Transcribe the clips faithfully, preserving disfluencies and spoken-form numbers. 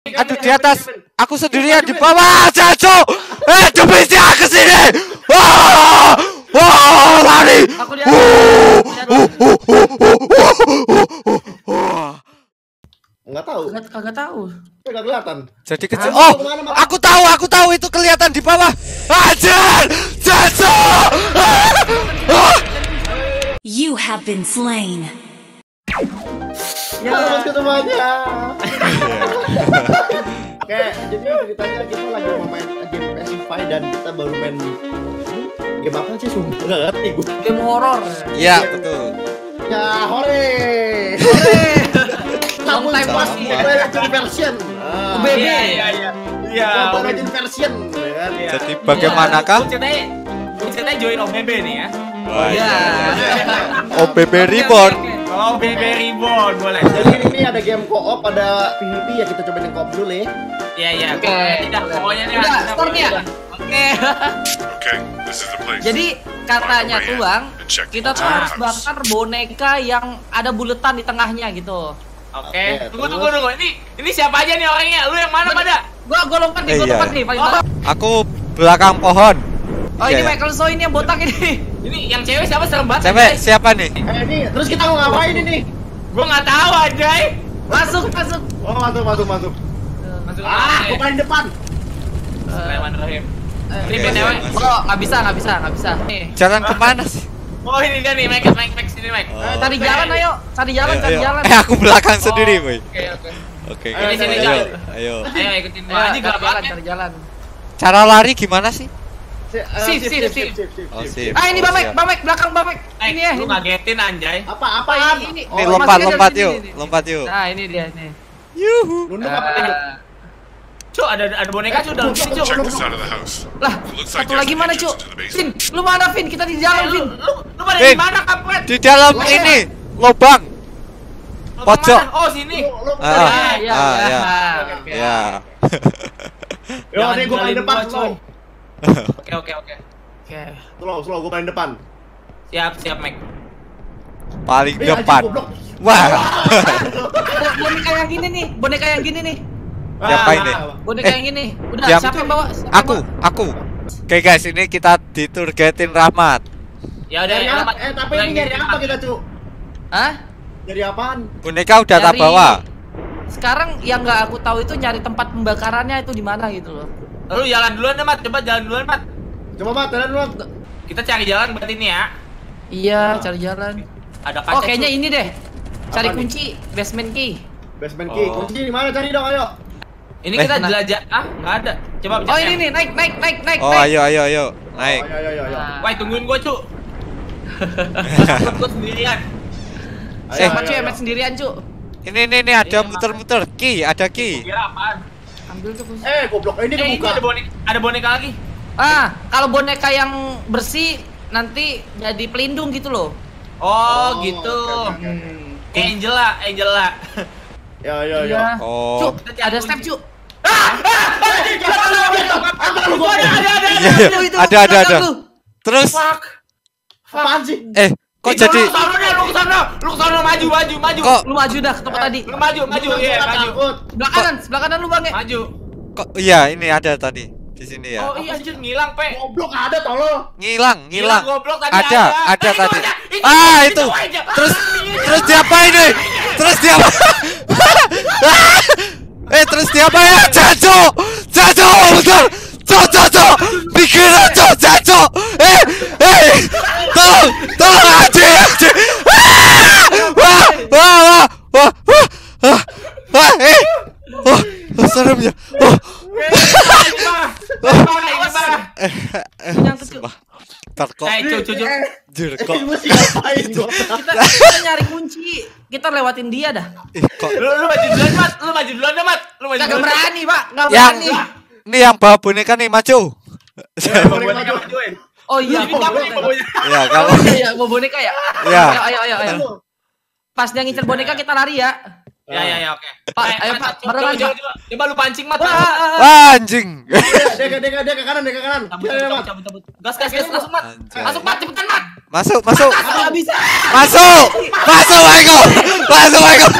Aduh di atas. Aku sendirian di bawah. Jancuk. Eh demi dia ke sini. Wah! Wah, lari. Aku di atas. Enggak tahu. Kagak tahu. Enggak kelihatan. Jadi kecil. Oh, aku tahu, aku tahu itu kelihatan di bawah. Anjir! Jancuk! You have been slain. Ya, selamat semuanya. Oke, jadi ceritanya kita lagi mau main game P S five dan kita baru main game apa sih? Sumpah nggak ngerti gue. Game horor. Iya, betul. Ya, hore. Hore. Namun Long time pas no see. Mobile Legends version. Ah. B B. Iya iya iya. Iya. Mobile Legends version, ya kan? Iya. Jadi bagaimanakah? Gue ceritanya, gue ceritanya join O B B nih ya. Wah, Iya. O B B Reborn. Oh, O B B Reborn boleh. Jadi ini ada game co-op, ada PvP ya, kita cobain yang co-op dulu ya. Iya iya. Oke. Pokoknya tidak, pokoknya nih. Udah, start ya. Oke. Okay, this is the place. Jadi katanya tuh Bang, And check the kita tuh entire harus house. bakar boneka yang ada buletan di tengahnya gitu. Oke. Oke, Tunggu terus? tunggu tunggu. Ini ini siapa aja nih orangnya? Lu yang mana pada? Gua gua lompat nih, Eh, gua iya. lompat nih paling Oh. belakang. Aku belakang pohon. Oh, ini Iya, iya. Michael So ini yang botak ini. Ini yang cewek siapa serem banget? Cewek siapa nih? Eh, ini terus kita mau ngapain ini? Gua nggak tahu anjay. Masuk, masuk. Oh, masuk, masuk, masuk. Masuk Ah, aku paling depan. Bismillahirrahmanirrahim. Ini Oke, B T W. oke. Oh, nggak bisa, nggak bisa, nggak bisa. Nih. Jalan kemana sih? Oh ini dia nih, Mike, Mike, Mike sini Mike. Oh. Eh, cari jalan ayo, cari jalan, Ayo, cari ayo. jalan. Eh aku belakang sendiri, boy. Oke oke. Oke, Ayo, oke. sini, Ayo, jalan. ayo. Ayo ikutin Ayo, gua. Ini cari gelap jalan, banget. cari jalan. Cara lari gimana sih? Si- eh, Sip, sip, sip. Oh, sip. Ah, ini Oh, Bamek, siap. Bamek belakang Bamek. Mike, Ini ya. lu ini. ngagetin anjay. Apa apa Ah, ini? ini. Nih Oh, lompat, masuknya lompat dari yuk. sini, nih. Lompat yuk. Nah, ini dia nih. Yuhu. Nunduk apa nunduk? Ah, Cuk, ada ada boneka Cuk dalam sini Cuk. Check this side of the house. lah, Looks like satu there's lagi an mana, entrance Cuk? to the basement. Vin, lu mana, Vin? Kita di jalan, Eh, Vin. Lu lu lu pada Vin. di mana kampret? Di dalam Lompat. ini lobang. Lu pojok. kemana? Oh sini. Lu- lu- Ah, Ah, ah, iya, ah, iya. ya. Oke. Ya. Yo, Jangan nih gua paling tinggalin depan, gua, slow. Oke oke oke. Oke. Slow, slow, gua paling depan. Siap siap Mike. Paling Eh, anjing, depan. goblok. Wah. Bo- boneka yang gini nih, boneka yang gini nih. Siapa Ah, ini? Boneka Eh, yang gini. Udah, diam. siapa yang bawa? Siapa yang Aku, bawa? aku. Oke guys, ini kita diturgetin Rahmat. Ya udah Nyari ya. apa? Eh, tapi ini nyari apa kita, Cuk? Hah? Nyari apaan? Boneka udah tak Nyari- bawa. Sekarang yang nggak aku tahu itu nyari tempat pembakarannya itu di mana gitu loh. Lu jalan duluan deh, Mat. Coba jalan duluan, Mat. Coba Mat, jalan dulu. Kita cari jalan buat ini ya. Iya, cari jalan. Ada kaca. Oh, kayaknya Cuk. ini deh. Cari Apa nih? kunci basement key. Basement key. Oh. Kunci di mana? Cari dong, ayo. Ini Eh, kita nah. jelajah. Ah, enggak ada. Coba Oh, ini nih, naik, naik, naik, naik, Oh, naik. ayo ayo ayo. Naik. Oh, ayo, ayo, ayo. Nah. Wah, tungguin gua, Cuk. Gua sendirian. Ayo, Siapa ayo, cuy yang ayo. main sendirian, Cuk? Ini ini ini ada Iya, muter-muter. Ki, ada ki. Kira apaan? Ambil tuh. Kus. Eh, goblok. Ini Eh, ini kebuka. ada boneka, ada boneka lagi. Ah, kalau boneka yang bersih nanti jadi pelindung gitu loh. Oh, Oh, gitu. oke, oke, oke. Kayak Angela, Angela. Ya, ya, ya. Iya. Oh. Cuk, ada step, Cuk. Itu ada, ada, ada. Iya, iya. Itu, itu, Ada ada belakang ada. lu. Terus Fuck. Apaan sih? eh kok Ih, jadi Lu kesana deh, lu kesana. Lu kesana, maju, maju, maju. kok Lu maju dah ke tempat tadi. Lu maju, maju, iya, maju. Takut. Sebelah kanan, sebelah kanan lu, Bang. ya. Maju. kok iya ini ada tadi di sini ya. Oh iya, anjir ngilang, Pe. Goblok ada tolol. Ngilang, ngilang. goblok tadi Ada, ada. ada Eh, itu tadi. ada. Itu, Ah, itu itu. aja. Terus Ah, terus diapa ini? Terus diapa? Eh, terus diapa ya? Jaco. Jaco, bentar. Cok, cok, cok. Bikin aja, Jaco. Eh, eh. Tolong, tolong aja, aja. Ah! Wah, wah, wah, wah, wah, wah, wah, eh. Oh, serem ya. Oh. Ini parah. Ini parah, ini parah. Eh, eh, Yang tuh, Cuk. sumpah. Ntar kok Eh, cu, cu, cu. jujur kok. Ini mesti ngapain gua? Kita, kita nyari kunci. Kita lewatin dia dah. Ih, kok Lu lu maju duluan, Mat. Lu maju duluan dah, Mat. Lu maju Kagak duluan. berani, Pak. Enggak yang berani. ini yang bawa boneka nih maju. Mau boneka majuin. Oh iya, Ini kamu nih, pokoknya. Ya, kalau Oh iya, iya, mau boneka ya? Ya. Ayo, ayo, ayo, ayo. Pas dia ngincer boneka kita lari ya. Ya ya ya oke. Pak, Eh, ayo, Mat, Pak, coba, barengan, coba, Pak. coba, coba lu pancing Mat. Wah, anjing. Dia ke dia ke dia ke kanan, dia ke kanan. Cabut, Iya, cabut, Mat. cabut, cabut. Gas gas gas langsung Mat. Anjay. Masuk Mat, cepetan Mat. Masuk, masuk. Enggak bisa. Masuk. Masuk, Michael. Masuk, Michael.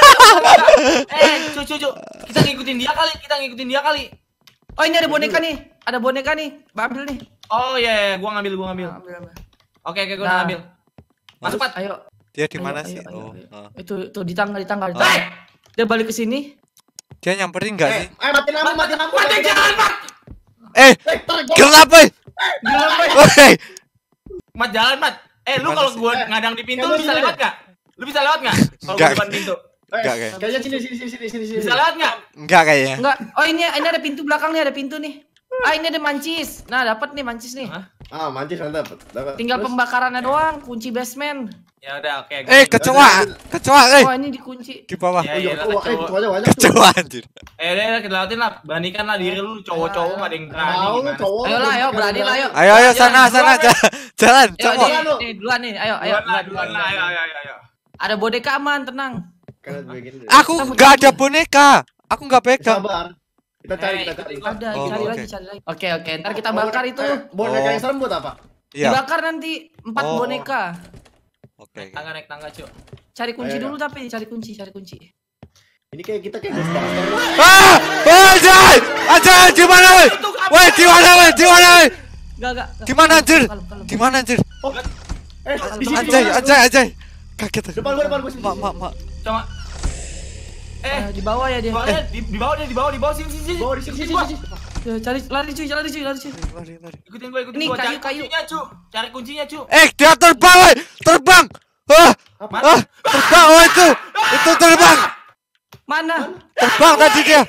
Eh, cu cu cu. Kita ngikutin dia kali, kita ngikutin dia kali. Oh, ini ada boneka nih. Ada boneka nih. Mbak ambil nih. Oh iya, iya, gua ngambil, gua ngambil. Ambil, ambil. Oke, oke, gua Nah. ngambil. Masuk Mat. Ayo. Dia di Ayo, mana ayo, sih? ayo, Oh. ayo. oh. Itu itu di tangga, di tangga, di Oh. tangga. Dia balik ke sini. Dia nyamperin enggak Eh, sih? eh mati lampu, mati lampu. Mat, jangan Mat. Eh, Eh, tar, gua- gelap, woi. Woi. Mat jalan Mat. Eh, lu Gimana kalau sih? gua Eh, ngadang di pintu kamu lu bisa sini lewat deh. enggak? Lu bisa lewat enggak? Kalau Enggak. gua depan pintu. Eh, Enggak, kayak. Kayaknya sini sini sini sini sini sini. Bisa lewat enggak? Enggak kayaknya. Enggak. Oh, ini ini ada pintu belakang nih, ada pintu nih. Ah, ini ada mancis. Nah, dapat nih mancis nih. Hah? Ah, mancis mantap. Dapat. Tinggal Terus? pembakarannya doang, kunci basement. Ya udah, oke. gua- Eh, kecoa. Kecoa, eh. Oh, ini dikunci. Di bawah. Ya, Oh, iya, iya, kecoa, eh, kecoa. kecoanya banyak tuh. Kecoa anjir. Eh, udah, udah, kita lewatin lah. Beranikan lah diri lu, cowok-cowok nggak ada yang berani. Tahu lu gimana? cowok. Ayo lah, ayo, berani lah, ayo. Ayo, ayo sana, Jalan, sana, jalan, jalan. Jalan, Ayo, cowok. nih, nih, duluan nih. Ayo, ayo. Duluan lah, duluan lah, ayo, ayo, ayo, ayo. Ada boneka aman, tenang. Karena begini. Aku enggak ada boneka. Aku enggak pegang. Sabar. Kita cari, Eh, kita cari. ikutin Ada, Oh, cari oke. lagi, cari lagi. Oke, oke. Ntar kita bakar itu. Eh, boneka Oh. yang serem buat apa? Iya. Dibakar nanti empat Oh. boneka. Oke. Tangga naik tangga, cu. Cari kunci Ayo, dulu tapi, cari kunci, cari kunci. Ini kayak kita kayak Ghostbuster. Ah! Anjay! Anjay, di mana, woi? Woi, di mana, woi? Di mana, woi? Enggak, enggak. Di mana, anjir? Kalem, kalem. Di mana, anjir? Eh, di sini. Anjay, anjay, anjay. Kaget aku. Depan gua, depan gua sini. Mak, mak, mak. Coba. Eh, Eh, di bawah ya dia. bawahnya di, di bawah dia, di bawah, di bawah sini, sini, sini. Bawa di sini, Ikutin sini, gua. sini. Ya, cari lari cuy, lari cuy, lari cuy. Lari, lari. Ikutin gua, ikutin Ini gua. kayu, Cari kayu. kuncinya, cu. Cari kuncinya, cu. Eh, dia terbang, woi. Terbang. Ah! Apa? Ah, terbang, oh itu. Itu terbang. Mana? Terbang tadi dia.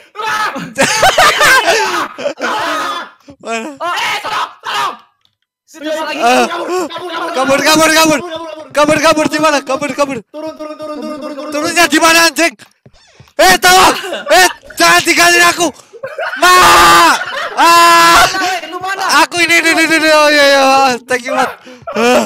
Mana? Oh, Eh, tolong, tolong. situ lagi. Ah. Kabur, kabur, kabur. Kabur, kabur, kabur. Kabur, kabur, kabur. Kabur, kabur di mana? Kabur, kabur. Turun, turun, turun, turun, turun, turun. Turunnya di mana, anjing? Eh, tolong. Eh, jangan tinggalin aku. Ma! Ah! Eh, lu mana? Aku ini, ini, ini, ini. Oh iya, iya. Thank you, Mat. Ah.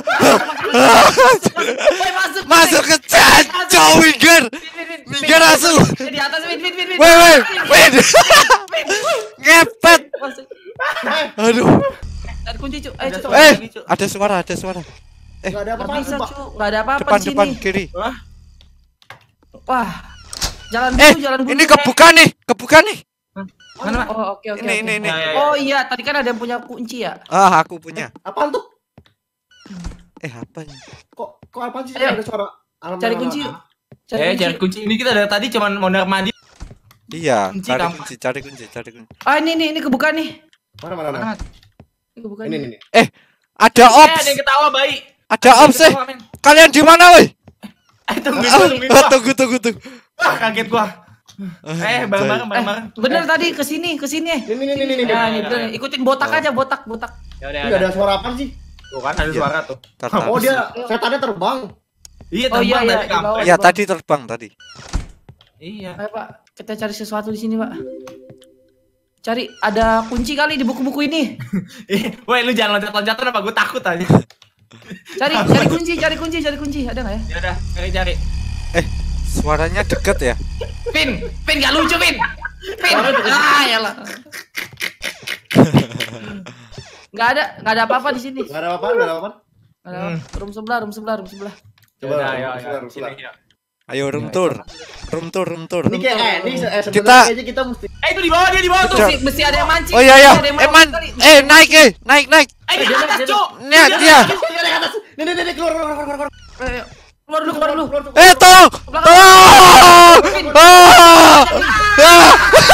Woi, masuk. Masuk ke chat, cowok Winger. Winger langsung. Eh, di atas, wait, wait, wait, wait. Wait, wait, wait. Ngepet. Masuk. Aduh. Cari kunci, cuy. Ayo, Ada cuy. Eh, ada suara, ada suara. Enggak ada Nggak apa-apa, bisa, sumpah. cuy. Nggak ada apa-apa Depan, di sini. depan, kiri. Wah, Wah. Jalan Eh, dulu, jalan dulu. ini kebuka nih, kebuka nih. mana, Mak? Oh, oke, oke. Ini, oke. ini, ini. Ya, ya, ya. Oh iya, tadi kan ada yang punya kunci ya. Ah, aku punya. Apaan tuh? Eh, apa nih? Kok kok apaan sih? Ayo. Ada suara alarm. Cari alarm. kunci yuk. Cari Eh, kunci. cari kunci. Ini kita dari tadi cuman mondar mandir. Iya, Kunci cari gampang. kunci, cari kunci, cari kunci. Ah, ini nih, ini kebuka nih. Mana, mana, mana? Mana? Ini kebuka Ini, nih. ini, ini. Eh, ada Eh, ops. ada yang ketawa bayi. Ada ops eh. Ketawa, men. Kalian di mana, woi? Eh, tungguin Ah, gua, tungguin gua. tunggu, tunggu, tunggu. Wah, kaget gua. Eh, bareng-bareng, Eh, bareng-bareng. bener tadi ke sini, ke sini. Ini, ini, ini, ini, ini. Ya, Ya, ini ya, bener. ya. Ikutin botak Oh. aja, botak, botak. Ya udah, Ini ya ada udah. suara apaan sih? Tuh kan ada Iya. suara tuh. Tartar. Oh, dia setannya terbang. Iya, Oh, iya, terbang iya, dari di kampung. bawah. Ya, tadi terbang tadi. Iya. Ayo, Pak. Kita cari sesuatu di sini, Pak. Cari, ada kunci kali di buku-buku ini. Ih, woi, lu jangan loncat-loncatan apa? Gue takut aja. Cari, cari kunci, cari kunci, cari kunci. Ada nggak ya? Ya udah, cari cari. Eh, suaranya deket ya? Pin, Pin nggak lucu, Pin. Pin. Ah, yalah. Nggak ada, nggak ada apa-apa di sini. Enggak ada apa-apa, enggak ada apa-apa. Nggak ada apa-apa. Room sebelah, room sebelah, room sebelah. Ya Coba, udah, ayo, coba, ayo. coba, Sini, coba. ya. Ayo room tour. Room tour, room tour. Ini kayak eh, ini eh, sebenarnya Kita- kayaknya kita mesti Eh, itu di bawah dia di bawah tuh. Coba. Mesti, mesti ada yang mancing. Oh iya ya. Mesti ada yang Eh, mancing man. kali. Eh, naik eh. Naik, naik. Eh, di dia- atas, dia- Cuk. Lihat dia. Ini ada atas. Nih, nih, nih, keluar, keluar, keluar, keluar. Eh, keluar dulu, keluar dulu. Eh, tolong. Tolong. Ah! Ah!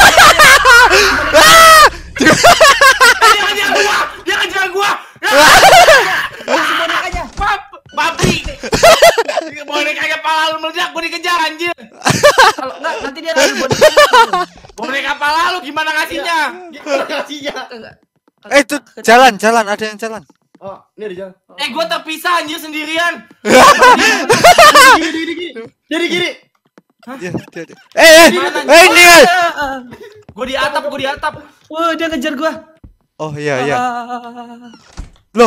Ah! Dia ngejar gua. Dia ngejar gua. Kasih bonekanya. Bab, babi. Bonekanya pala lu meledak, gua dikejar anjir. Kalau enggak nanti dia ngambil bonekanya. Boneka pala lu gimana ngasihnya? Gimana kasihnya? Enggak. Eh, itu jalan, jalan, ada yang jalan. Oh, ini ada jalan. Eh, gua terpisah anjir sendirian. Gini, gini, gini. Jadi gini. Dia, dia, dia. Eh, eh, eh, ini. eh. Gua di atap, gua di atap. Wah, dia ngejar gua. Oh iya, iya. Ah. Loh.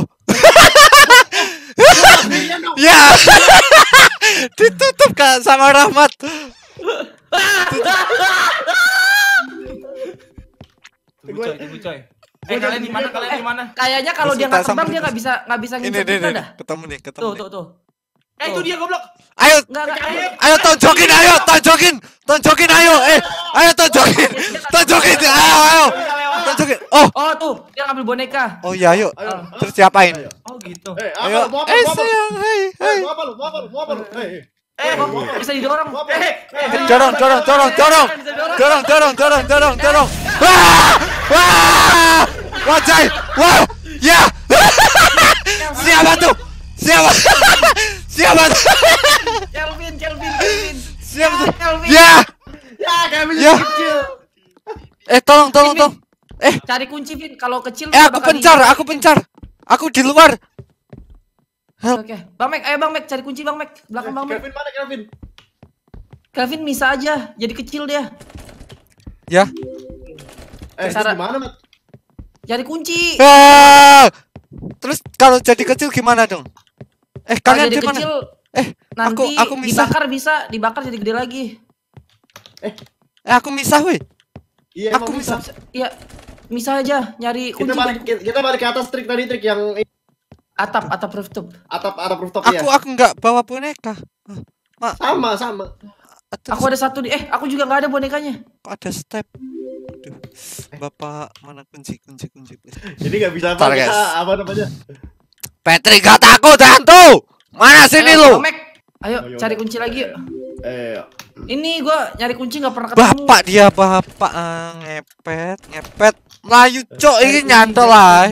Ya. Ditutup Kak sama Rahmat. Tunggu coy, tunggu coy. Eh kalian di mana? Kalian di mana? Kayaknya kalau dia nggak terbang dia nggak bisa nggak bisa Ini ngincer nih, kita nih, dah. ketemu nih, ketemu Tuh nih. tuh tuh. Eh itu dia goblok. Ayo, Nggak nggak. ayo tonjokin, ayo tonjokin, tonjokin, ayo, eh, ayo tonjokin, tonjokin, ayo, ayo, tonjokin. Oh, Oh tuh dia ngambil boneka. oh iya, ayo. Ayo. Terus diapain? Oh gitu. Eh, Ayo, apa lu? Mau apa? eh Mau apa? sayang, hai, Eh, hai. mau apa lu? Mau apa lu? Mau apa lu? Eh, Eh, Oh, bisa didorong. mau apa? eh, eh. Dorong, dorong, dorong, dorong, dorong, dorong, dorong, dorong, dorong. Wah, wah, wajah, wah, ya. Siapa tuh? Siapa? Siapa tuh? Kelvin, Kelvin, Kelvin. Siapa tuh? Kelvin. Ya, Ya, kayak ya. kecil. Eh, tolong, tolong, tolong. Eh, Cari kunci, Vin. Kalau kecil eh, dia aku bakal pencar, di- aku pencar. Aku di luar. Oke, Bang Mek, ayo Bang Mek cari kunci Bang Mek. Belakang Bang Mek. Kevin mana Kevin? Kelvin bisa aja, jadi kecil dia. Ya. Eh, Cara- di mana, Mat? Cari kunci. Ah! Terus kalau jadi kecil gimana dong? Eh, Kalau kalian jadi di mana? kecil Eh, nanti aku aku misah. dibakar bisa, dibakar jadi gede lagi. Eh, aku misah, weh. Iya, Aku emang bisa. Iya, bisa aja nyari kunci. Kita balik Bang. kita balik ke atas trik tadi trik yang Atap, atap rooftop. atap atap rooftop ya. Aku aku nggak bawa boneka. Sama sama. Terus Aku ada satu di eh aku juga nggak ada bonekanya. kok ada step. Aduh. Bapak mana kunci kunci kunci please. Jadi nggak bisa apa Ntar, guys. kita apa namanya? Patrick gak takut hantu. Mana sini Ayo, lu? Bang Mek. Ayo Ayo, cari Bang. kunci lagi yuk. Eh, Ini gua nyari kunci nggak pernah ketemu. Bapak dia bapak ah, ngepet ngepet Melayu cok ini nyantol lah.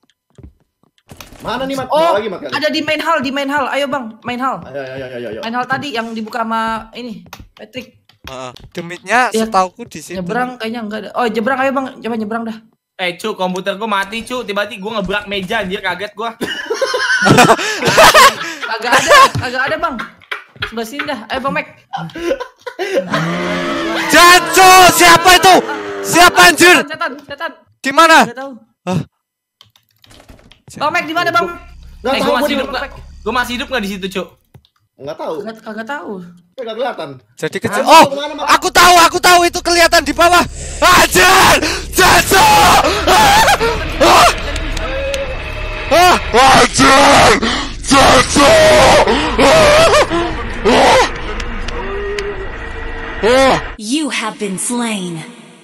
mana nih Mat? Oh, Mau lagi makan. ada di main hall, di main hall. Ayo Bang, main hall. Ayo ayo ayo ayo. ayo. Main hall tadi yang dibuka sama ini Patrick. Heeh. Demitnya Iya. setauku di situ. Nyebrang kayaknya enggak ada. Oh, nyebrang ayo Bang, coba nyebrang dah. Eh cu, komputer gua mati cu. Tiba-tiba gua ngebrak meja anjir, kaget gua. Kagak ada, kagak ada Bang. Sebelah sini dah. Ayo Bang Mek. Janco, siapa itu? Siapa anjir? Setan, setan. Di mana? Enggak tahu. Hah? Bang Mek di mana Bang? Nggak Eh tahu gua gua masih di hidup mana. gak? Gua masih hidup gak di situ cu? Enggak tahu. Kagak kagak tahu. Enggak kelihatan. Jadi kecil. Ah, Oh, kemana, Mat? aku tahu, aku tahu itu kelihatan di bawah. Anjir! Janco! Ah! Ah! Anjir! Janco! You have been slain.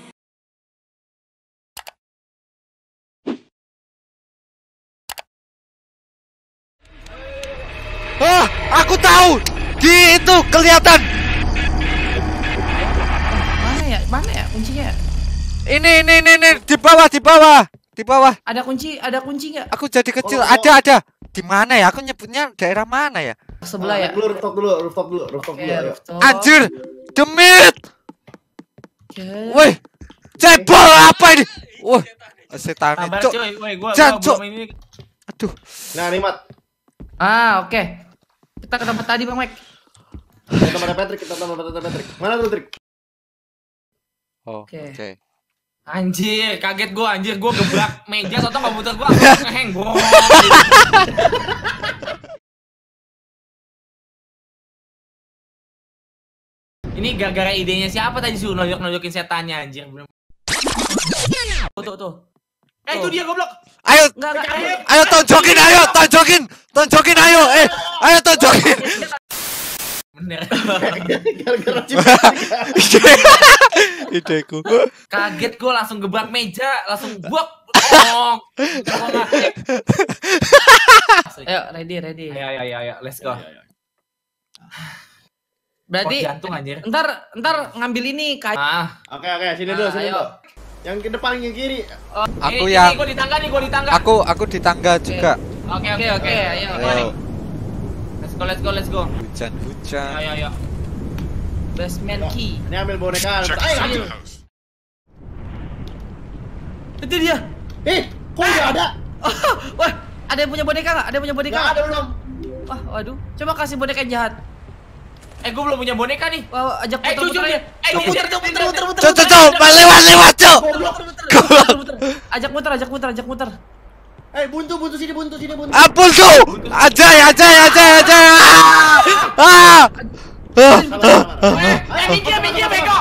Ah, aku tahu. Di itu kelihatan. Mana ya? Mana ya kuncinya? Ini ini ini, ini. Di bawah, di bawah. Di bawah. Ada kunci, ada kunci enggak? Aku jadi kecil. Oh, oh. Ada, ada. Di mana ya? Aku nyebutnya daerah mana ya? Sebelah ya. Naik dulu rooftop dulu, rooftop dulu, rooftop Oke, dulu. Ayo. rooftop. Anjir. Demit. Oke. Woi. Cebol apa ini? Wah. Setan Sabar itu. cuy, woi gua, Jan, gua Cuk. belum ini. Aduh. Nah, nih Mat. Ah, oke. Kita ke tempat tadi Bang Mek. Kita tempat Patrick, kita tempat Patrick. Mana tuh trik? Oh, Oke. oke. Anjir, kaget gua anjir, gua gebrak meja atau komputer gua langsung ngeheng. Bro. Ini gara-gara idenya siapa tadi suruh nojok-nojokin setannya anjir. Belum. Tuh, tuh, tuh. Eh itu dia goblok. Ayo, Enggak, enggak. ayo tonjokin, ayo tonjokin, tonjokin, ayo, eh, ayo tonjokin. Bener. Gara-gara Ideku. Kaget gua langsung gebrak meja, langsung buak. Oh. Ayo, ready, ready. Ayo ayo ayo ayo, let's go. Berarti Oh, jantung anjir. ntar ntar ngambil ini kayu. Ah, Oke, oke, sini dulu, Ah, sini ayo. dulu. Yang ke depan, yang kiri. Oh, Aku ini, yang- ini gua di tangga nih, gua di tangga. Aku, aku di tangga juga. Oke Oke, oke oke, ayo. Ayo, Let's go let's go let's go. hujan-hujan. Ayo ayo. basement key. Ini ambil boneka. Check Ayo, inside ambil. the house. Itu dia. Eh, kok nggak ada? Wah, ada yang punya boneka nggak? Ada yang punya boneka? Nggak ada belum. Wah, waduh. Coba kasih boneka yang jahat. Eh gua belum punya boneka nih. Wah, wah, ajak Eh puter-puter cucu aja. dia. Eh dia muter muter muter muter. Cok, cok, cok, lewat, lewat, cok. Muter-muter. Ajak muter, ajak muter, ajak muter. Eh, buntu, buntu sini, buntu sini, buntu. Ampun tuh, ajay, ajay, ajay, ajay. Ah, ah. Sabar, sabar, sabar. Eh minggir minggir bego.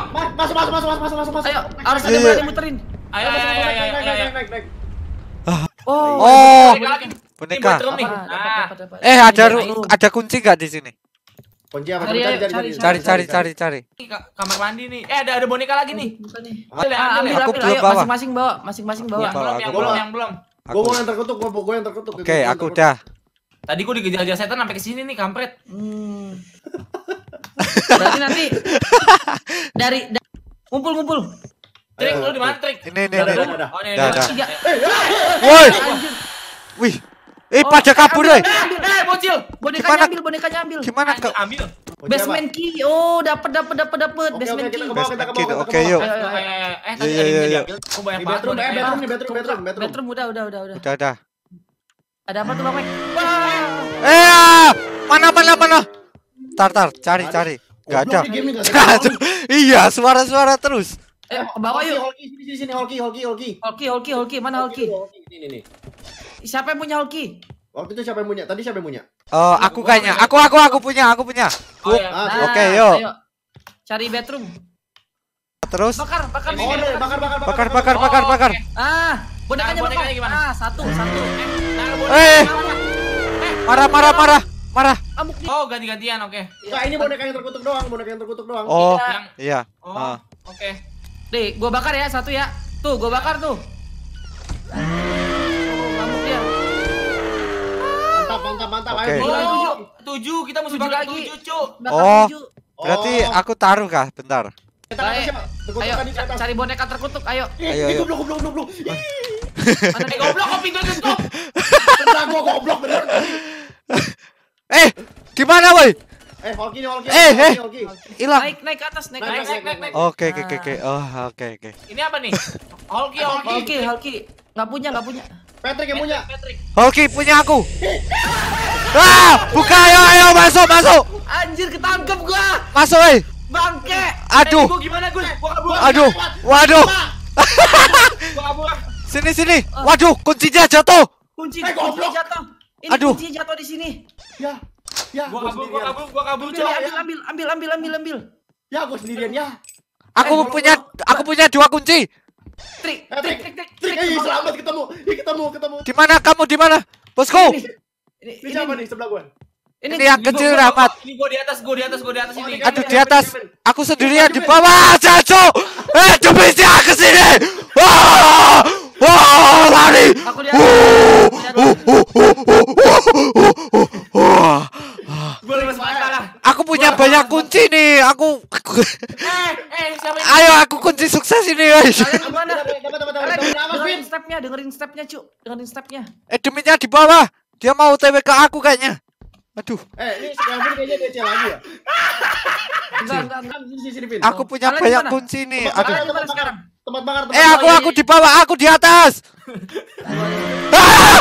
Masuk, masuk, masuk, masuk, masuk, masuk. Ayo, harus ada Iya, yang iya. berani muterin. Ayo, ayo, ayo, ayo, ayo, ayo. Naik, naik. Oh. Oh, Boneka lagi. boneka. Ini buat drum nih. Ah, dapat, Nah. dapat, dapat. Eh, ada Ayo, ru- ada kunci nggak di sini? Kunci apa? Cari, Cari, ayo, cari, Cari, cari, cari, cari. Ini ka- kamar mandi nih. Eh, ada ada boneka lagi nih. Bukan nih. Ambil ya, Ah, ambil ambil, ya. Aku ambil. belum Ayo, bawa. masing-masing bawa, masing-masing bawa. Yang Bawa, belum, aku yang bawa. belum, yang belum. Gue mau yang terkutuk, gue gue yang terkutuk. Oke, aku udah. Tadi gua dikejar-kejar setan sampai ke sini nih, kampret. Hmm. Berarti nanti dari da- ngumpul-ngumpul. Trik, Ayo, lu di mana, Trik? Ini, ini, Dah, ini. dah, dah, dah. Oh, ini. Dah, ini. dah. Tiga. Woi, Anjir. wih. Eh, Oh, pada kabur, ambil, eh. ambil, Eh, bocil. Bonekanya Gimana? ambil, bonekanya ambil. Gimana Anjir, kau? ambil. Kunci apa? Basement key. Oh, dapat dapat dapat dapat Oke, oke, basement kita key. ke bawah, kita ke bawah, kita ke Oke, bawah. yuk. Ayo, ayo, Eh, ayo. eh, eh, Iya, tadi iya, ada yang iya, bisa iya. diambil. Gua banyak Di banget bedroom, eh, bonekanya. bedroom nih, bedroom, bedroom, bedroom. Bedroom udah udah udah udah. Udah, udah. Ada apa tuh, Bang Mek? Eh, ah, mana, mana, mana? Tar, tar, cari, cari. Gak ada. Goblok nih game nih, nggak ada Nggak ada. sound. Iya, suara-suara terus. Eh, ke bawah Holki, yuk. Holki, sini, sini, Holki, Holki, Holki. Holki, Holki, Holki, mana Holki? Ini, nih. Siapa yang punya Holki? Waktu itu siapa yang punya? Tadi siapa yang punya? Oh, aku kayaknya. Aku, aku, aku punya, aku punya. Oh, iya. Ah, Oke, yuk. Ayo. Cari bedroom. Terus. Bakar, bakar. Oh, nih, bakar, bakar, Bakar, bakar, bakar, Oh, bakar. oke. Ah, bonekanya Nah, bonekanya bakar. gimana? Ah, satu, satu. Nah, Eh. boneka. Marah, marah, marah, marah. Amuk nih. Oh, ganti-gantian, oke. Nah, ini boneka yang terkutuk doang, boneka yang terkutuk doang. Oh, Yang- iya. Oh, Ah. oke. Deh, gua bakar ya satu ya. Tuh, gua bakar tuh. Oh, ngamuk dia. Mantap, mantap, mantap. Oke. Ayo, tujuh, Oh, tujuh. Kita mesti Tujuh bakar lagi. tujuh, Cuk. Bakar Oh. tujuh. Berarti Oh. aku taruh kah? Bentar. Kita kata siapa? Terkutuk Ayo, tadi ke atas. cari boneka terkutuk. Ayo. Ih, Ayo, ih, ayo. goblok, goblok, goblok. Ih, Mana Eh, goblok kok pintu tutup. beneran gua goblok bener. Eh, di mana, woi? Eh, Holki nih, Holki. Eh, eh. Holki, Holki. Hilang. Naik, naik ke atas, naik ke Naik, atas. Naik, naik, naik. Oke, oke, oke, oke. Oh, oke, oke. Ini apa nih? Holki, Holki. Holki, Holki. Nggak punya, nggak punya. Patrick yang punya. Patrick. Holki punya aku. Ah, buka, ayo, ayo, masuk, masuk. Anjir, ketangkep gua. Masuk, woi. Bangke. Aduh. Eh, gua gimana, Gus? Gua kabur. Aduh, waduh. Gua kabur. Sini, sini. Waduh, kuncinya jatuh. Kunci, Eh, kunci goblok. jatuh. Ini Aduh. kunci jatuh di sini. Ya. Ya, Gua gua kabur, gua sendirian. kabur, gua kabur, Ambil, Cuk. ambil, ambil, ambil, ambil, ambil, ambil. Ya, gua sendirian ya. Aku Eh, punya, aku punya dua kunci. Trik, Eh, trik, Trik, trik, trik, Trik, trik. eh, selamat ketemu. Ih, ketemu, ketemu. Di mana kamu? Di mana? Bosku. Ini, Ini ini, siapa nih sebelah gua? ini, Ini yang Gua- kecil, gua- Rahmat. Ini gua di atas, gua di atas, gua di atas ini. Oh, Aduh, di atas. Aku sendirian di bawah. Jatuh. Eh, cepetnya ke sini. Wah, wah, lari. Aku di atas. Aku di atas. Wah. Gua lemes banget parah. Aku punya banyak kunci nih. Aku. Eh, eh, siapa ini? Ayo, aku kunci sukses ini, guys. Kalian gimana? Dapat, dapat, dapat, dapat. Kalian Dapat apa, dengerin Vin? stepnya, dengerin stepnya, Cuk. Dengerin stepnya. Eh, deminya di bawah. Dia mau O T W ke aku kayaknya. Aduh, Eh, ini si Kevin kayaknya D C lagi ya? Enggak, enggak, enggak. Kan sini, sini, Vin. aku punya Kalian banyak gimana? kunci nih. Tempat Aduh. bakar, Kalian tempat gimana bakar. sekarang? Tempat bakar, tempat Eh, aku bakar. aku di bawah, aku di atas. Ah!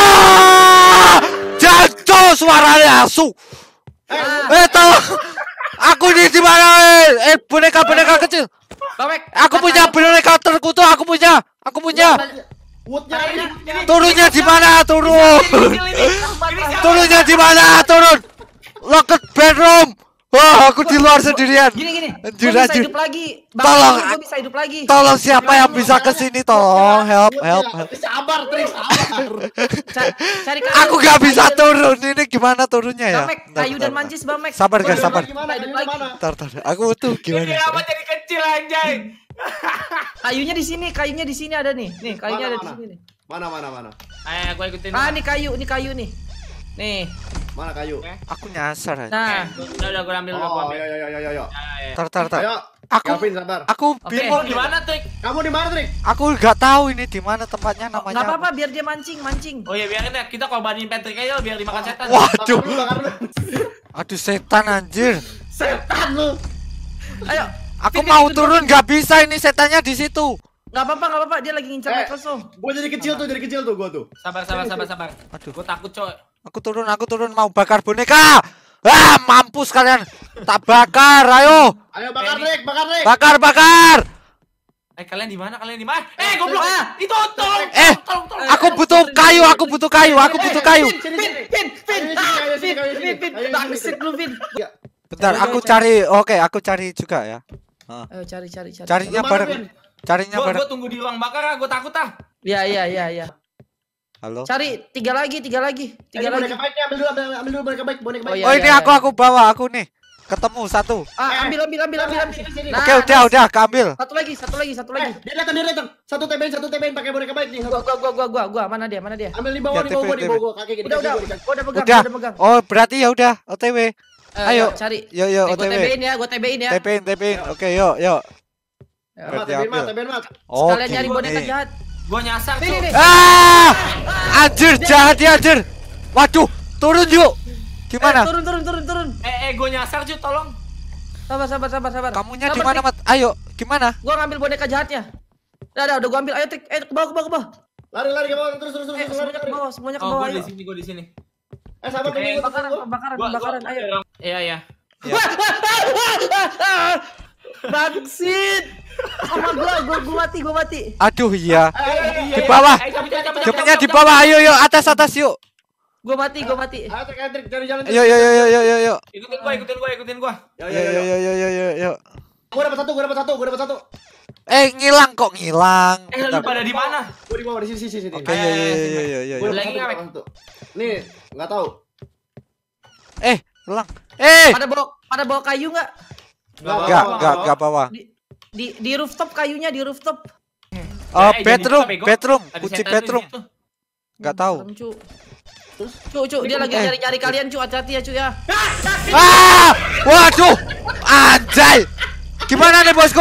Ah! Jatuh suaranya su. Eh, Eh, tolong. Aku di di mana? Eh, eh, boneka boneka kecil. Bawek. Aku punya boneka terkutuk, aku punya. Aku punya. woodnya ini. Turunnya di mana? Turun. Kecil ini. Ini Turunnya di mana? Turun. Locket bedroom. Wah, aku di luar sendirian. Gini gini. Anjir, Gua bisa anjir. hidup lagi. Tolong. Gue bisa hidup lagi. Tolong siapa yang bisa ke sini? Tolong help help. help. Sabar, Trik, sabar. Ca- Cari kayu. Aku gak bisa Kayu dan- turun. Ini gimana turunnya ya? Bamek, Bentar, kayu bentar, dan bentar. mancis, Bamek. Sabar guys, Gimana, sabar. Gimana, Hidup gimana, lagi. gimana? Bentar, bentar. Aku tuh Ini gimana? apa jadi kecil anjay? Kayunya di sini, kayunya di sini ada nih. Nih, kayunya Mana, ada di mana? sini nih. Mana, mana, mana? Ayo, gua ikutin. Ah, ini kayu, ini kayu nih. Nih. Mana kayu? Oke. Aku nyasar aja. Nah, Udah, udah, gua ambil, udah, gua Oh, ambil. ya, ya, ya, ya, ya. Ayo, Tar, tar, tar. Ayo, Aku, Kevin, sabar. aku Oke. bingung. Di mana, Trik? Kamu di mana, Trik? Aku nggak tahu ini di mana tempatnya nggak namanya. apa-apa biar dia mancing, mancing. Oh iya, biarin ya. Kita korbanin Patrick aja biar dimakan setan. Waduh, Bakar dulu, bakar dulu. aduh setan anjir. Setan lu. Ayo. Aku Vin, mau Vin, turun nggak bisa ini setannya di situ. Nggak apa-apa, nggak apa-apa. Dia lagi ngincar Eh. Microsoft. Gua jadi kecil tuh, jadi kecil tuh gua tuh. Sabar, sabar, sabar, sabar. Aduh, Gua takut, coy. aku turun, aku turun mau bakar boneka. Ah, mampus kalian. Tak bakar, ayo. Ayo bakar, Eh, Trik, bakar, Trik. Bakar, bakar. Eh, kalian di mana? Kalian di mana? Eh, goblok. Itu tolong. Eh, tolong, tolong. aku butuh kayu, aku butuh kayu, aku butuh kayu. Sini, sini, Vin, sini. Vin, Vin, Ayo, sini, ah, ayo, sini, Vin, ayo, sini. Vin, Vin, Ayo, sini, bangsit sini. lu, Vin. Ya. Bentar, aku cari. Oke, aku cari juga ya. Ayo cari cari cari. Carinya Lu mana, bareng. Ben? Carinya Gua bareng. gua tunggu di ruang bakar ah, gua takut ah. Iya iya iya iya. Halo. Cari tiga lagi, tiga lagi, Tiga tiga lagi. boneka baik nih, ambil dulu, ambil, ambil dulu boneka baik, boneka Oh, baik. iya. Oh ini aku aku bawa aku nih. Ketemu satu. Ah, ambil ambil ambil ambil ambil. Sini, sini. Nah, Oke udah udah keambil. Satu lagi, satu lagi, satu Eh, lagi. dia datang, dia datang. Satu T B N, satu T B N pakai boneka baik nih. Gua gua gua gua gua gua mana dia? Mana dia? Ambil di bawah, Ya, di bawah, T B N, di bawah, kaki gini. Udah udah, kasih gua, gua udah pegang, Udah. gua udah pegang. Oh berarti ya udah O T W. Eh, Ayo. yuk, cari. Yo yo Eh, O gua T W. T B-in ya, gua T B-in ya. T P in T P in. Oke yuk yuk. Ya, Mat, Berarti T B N, Mat, ambil. T B N, Mat. Oke. sekalian nyari boneka jahat. Gua nyasar Nih nih tuh. nih. Ah! Anjir jahat ya anjir. Waduh, turun yuk. Eh, Gimana? turun turun turun turun. Eh eh gua nyasar cuy, tolong. Sabar sabar sabar sabar. Kamunya Sabar, di mana, Tik. Mat? Ayo, gimana? Gua ngambil boneka jahatnya. Udah udah udah gua ambil. Ayo Tik, ayo ke bawah ke bawah ke bawah. Lari, lari ke bawah, terus, terus, terus, Eh, terus, lari, semuanya ke lari. bawah, semuanya ke Oh, bawah. gua Ayo. di sini, gua di sini. Eh, sabar, tunggu, Eh, tunggu, Pembakaran, tunggu. pembakaran, Gua pembakaran. gua- Ayo. Iya iya. Bangsit. Sama gua, gua gua mati, gua mati. Aduh iya. Eh, Di bawah. Eh, cabut, cabut, cabut, Jemputnya cabut, di cabut. bawah. Ayo yuk, atas atas yuk. Gua mati, gua mati. Ayo, Trik, ayo, Trik, cari jalan. Trik. Ayo yo yo yo yo yo yo. Ikutin gua, ikutin gua, ikutin gua. Yo, Yo yo yo yo yo yo yo. Gua dapat satu, gua dapat satu, gua dapat satu. Eh ngilang kok ngilang. Eh, lu pada di mana? Gua di bawah, di sini, sini, sini. Oke yo yo yo yo yo. Gua yo. dapat Lagi satu, nggak, gua dapat satu. Nih, nggak tahu. Eh, hilang. Eh, Pada bawa pada bawa kayu enggak? enggak enggak enggak bawa. Di di di rooftop kayunya di rooftop. Oh, Eh, bedroom, jadi apa, Bego? bedroom, Ada kunci setan di bedroom. situ. Enggak tahu. Serem, Cu. Terus? Cu, cu, dia lagi Eh. nyari-nyari kalian, Cu. Hati-hati ya, Cu ya. Ah! Waduh. Anjay. Gimana nih, Bosku?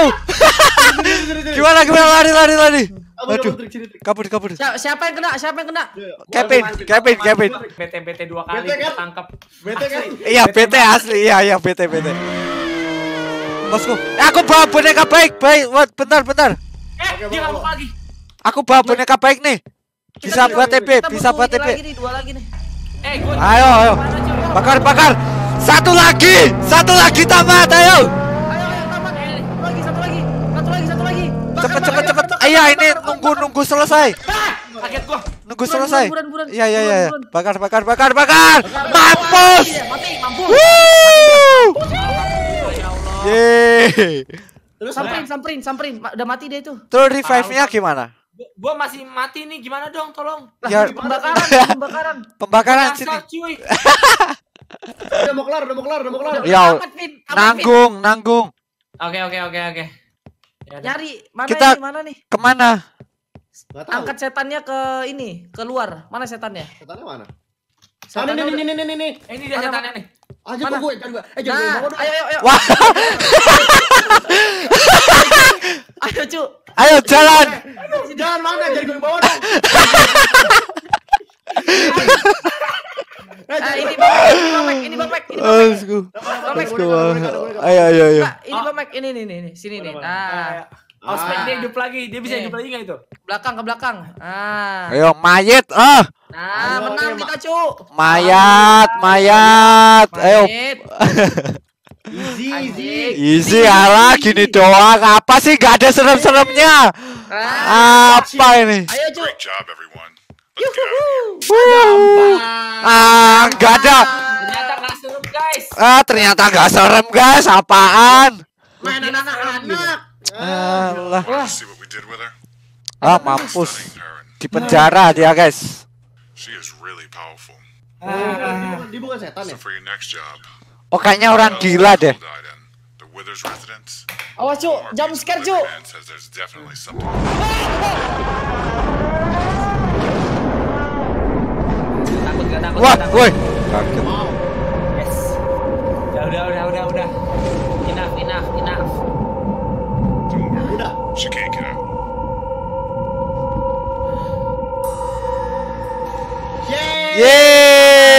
Gimana gimana lari lari lari. Aku Aduh. dapat Trik, sini, Trik. Kabur kabur. Siapa, siapa yang kena? Siapa yang kena? Kevin, Kevin, Kevin. B T B T dua kali Bete kan? ketangkep. Bete kan? Iya, B T asli. Iya, iya, B T B T. Bosku, eh, aku bawa boneka baik, baik. Wat, bentar, bentar. Eh, dia ngamuk lagi. Aku bawa boneka baik nih. Bisa Kita buat T butuh- P, kita bisa butuh buat T ini P. lagi nih, dua lagi nih. Eh, gua Ayo, ayo. Mana, Cu? Bakar, bakar. Satu lagi, satu lagi tamat, ayo. Ayo, ayo, tamat. Satu lagi, satu lagi. Satu lagi, satu lagi. Bakar, Cepet, bakar, cepet, bakar, cepet. bakar, Iya, bakar, ini bakar, nunggu, bakar. nunggu selesai. Kaget gua. Nunggu Buruan, selesai. buruan, buruan, buruan. Iya, iya, iya. Buruan, buruan. Bakar, bakar, bakar, bakar. Mampus. Iya, mati, mampus. Wuh. Ya Allah. Yeay. Terus Samperin, samperin, samperin. Ma- Udah mati dia itu. Terus revive-nya gimana? Gua- Gua masih mati nih, gimana dong, tolong. Lah, Ya. di pembakaran, di pembakaran. Pembakaran Nyasar, sini. cuy. udah mau kelar, udah mau kelar, udah mau kelar. Ya, Tamat, Vin. Tamat, Vin. nanggung, nanggung. Oke, oke, oke, oke. Ya udah. Nyari mana Kita- ini, mana nih? Kemana? Nggak tahu. Angkat setannya ke ini, keluar. Mana setannya? Setannya mana? Ah, Setannya nih, nih, udah- nih, nih, nih, nih. Eh, ini dia Mana, setannya nih. Aja Mana? kok gue, cari gue. Eh, jangan gue Nah, bawa dong. ayo, ayo, ayo. Wah, Ayo, Cu. ayo jalan. Jangan mana, jadi gue bawa dong. Eh, Ah, jangan ini gue- Bapak, ini Bapak, ini Bapak, ini Bapak. Let's go. Let's go. Ayo, ayo, ayo. Pak, ini Bapak, ini nih, nih, nih, sini nih. Nah, Oh, spek Ah. dia hidup lagi. Dia bisa Nih. hidup lagi nggak itu? belakang ke belakang. Ah. Ayo, mayat. Ah, Nah, Ayo, menang oke, kita, Cu. mayat, mayat. Ayo. Mayit. Easy, easy. Anjing. Easy ala gini doang. Apa sih gak ada serem-seremnya? Ah. Apa ini? Ayo, Cu. Great job, everyone. Let's get out of here. Wuh. Ah, nggak ada. Ternyata nggak serem, guys. Ah, ternyata gak serem guys. Apaan? Main anak-anak. Alah. See what we did with her? Ah, mampus. Stunning her, and Di penjara dia guys. she is really powerful. Oh, dia bukan- dia bukan setan ya? So for your next job, Oh, kayaknya orang gila deh. we'll dive in. The Withers residence. Awas, Cu. Jump scare, Cu. Man says there's definitely something. Takut nggak takut? Wah, nggak takut. woi. Kaget. Yes. Ya udah, udah, udah, udah. Enough, enough, enough. Don't worry. Udah. She can't get out. Yeay.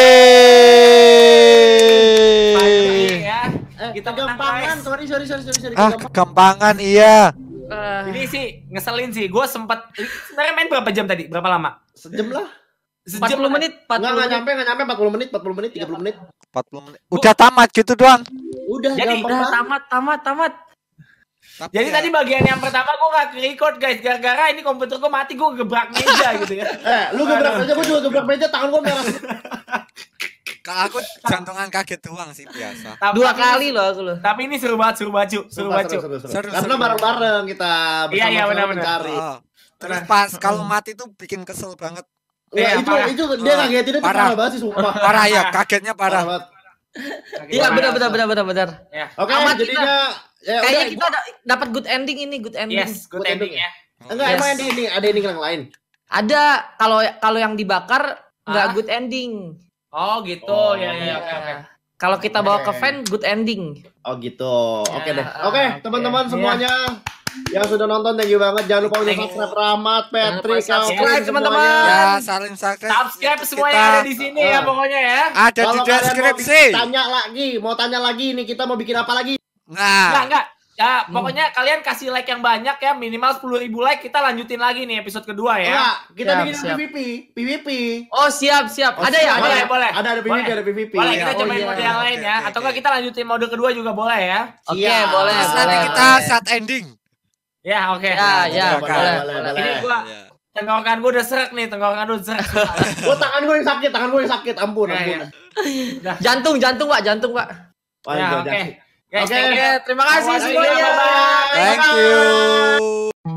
Finally, Yeay. ya. Eh, Kita menang, kegampangan. guys. Sorry, sorry, sorry, sorry, sorry. Ah, Kegampangan. kegampangan iya. Ah. Ini sih ngeselin sih. Gue sempet sebenarnya main berapa jam tadi? Berapa lama? Sejam lah. empat puluh menit, empat Enggak, puluh enggak menit. nyampe, enggak nyampe empat puluh menit, empat puluh menit, tiga puluh menit. empat puluh menit. Udah tamat gitu doang. Udah, Jadi, gampang Udah banget. tamat, tamat, tamat. Jadi tadi bagian yang pertama gue gak record guys. Gara-gara ini komputer gue mati, gue gebrak meja gitu ya. Eh, lu gebrak aja, gua juga gebrak meja, tangan gua merah. Kalau aku jantungan kaget doang sih biasa. Tapi- Dua tapi- kali loh aku loh. Tapi ini seru banget, seru banget, Cuk. Seru Sumpah, banget, Cuk. seru, seru, Seru, seru. Karena seru. bareng-bareng kita Iya, iya, bersama-sama benar-benar. mencari. Oh. Terus pas kalau mati tuh bikin kesel banget. Wah, Iya, itu parah. itu dia Oh, ngagetin itu parah. parah banget sih sumpah. Parah ya, kagetnya Parah parah. banget. Iya benar benar benar benar benar. Ya. Oke, Amat jadinya ya Kayaknya udah, kita da- dapat good ending ini, good ending. Yes, good Good ending ending ya. enggak Yes. emang ada ini, ada ini yang lain. Ada kalau kalau yang dibakar nggak Ah? good ending. Oh, gitu. Oh, Ya, ya, oke, oke. Kalau kita bawa ke Oke. fan good ending. Oh gitu. Oke Ya, deh. Oke, oke. teman-teman Iya. semuanya yang sudah nonton thank you banget. Jangan lupa untuk Thank you. subscribe Rahmat, Jangan lupa Patrick, subscribe, Calvin, teman-teman. semuanya. Ya, saling subscribe. Subscribe semua Kita yang ada di sini ya Ah. pokoknya ya. ada di Kalau kalian mau deskripsi. tanya lagi, mau tanya lagi nih kita mau bikin apa lagi? Enggak, Nah, enggak. Ya, pokoknya kalian kasih like yang banyak ya, minimal sepuluh ribu like, kita lanjutin lagi nih episode kedua ya. Enggak, kita Siap, bikin siap. P V P, P V P. Oh siap siap. Oh, ada ya siap. ada boleh, ya. boleh. Ada ada P V P, Boleh. ada P V P. Boleh, kita Oh, cobain iya. mode yang lain Oke, ya. oke, Atau oke. enggak kita lanjutin mode kedua juga boleh ya. Oke Siap. boleh terus boleh. nanti kita boleh. saat ending. Ya, oke. Ya ya Oke, boleh. boleh, boleh. boleh. Ini gua Ya. tenggorokan gua udah serak nih, tenggorokan gua udah serak. Oh, tangan gue yang sakit, tangan gue yang sakit. Ampun, Ya, ampun. ya. Jantung jantung Pak jantung Pak. Wah, Ya, jangan, oke. jangan. Guys, Oke. thank you. Oke terima kasih Bye-bye. semuanya. Bye-bye. Thank you.